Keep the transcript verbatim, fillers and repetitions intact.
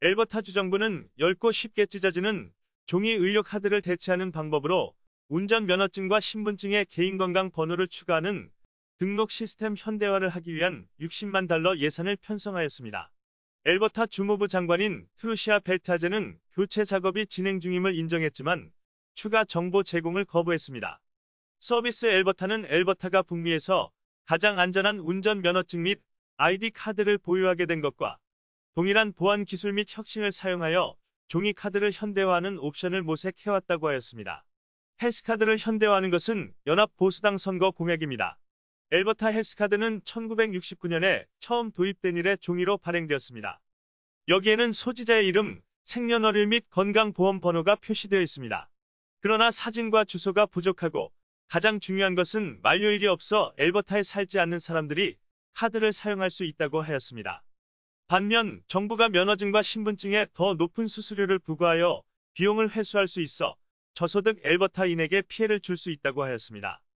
엘버타 주정부는 얇고 쉽게 찢어지는 종이 의료 카드를 대체하는 방법으로 운전면허증과 신분증에 개인건강 번호를 추가하는 등록 시스템 현대화를 하기 위한 육십만 달러 예산을 편성하였습니다. 엘버타 주무부 장관인 트루시아 벨타제는 교체 작업이 진행 중임을 인정했지만 추가 정보 제공을 거부했습니다. 서비스 엘버타는 엘버타가 북미에서 가장 안전한 운전면허증 및 아이디 카드를 보유하게 된 것과 동일한 보안 기술 및 혁신을 사용하여 종이 카드를 현대화하는 옵션을 모색해왔다고 하였습니다. 헬스카드를 현대화하는 것은 연합보수당 선거 공약입니다. 엘버타 헬스카드는 천구백육십구 년에 처음 도입된 이래 종이로 발행되었습니다. 여기에는 소지자의 이름, 생년월일 및 건강보험 번호가 표시되어 있습니다. 그러나 사진과 주소가 부족하고 가장 중요한 것은 만료일이 없어 엘버타에 살지 않는 사람들이 카드를 사용할 수 있다고 하였습니다. 반면 정부가 면허증과 신분증에 더 높은 수수료를 부과하여 비용을 회수할 수 있어 저소득 엘버타인에게 피해를 줄 수 있다고 하였습니다.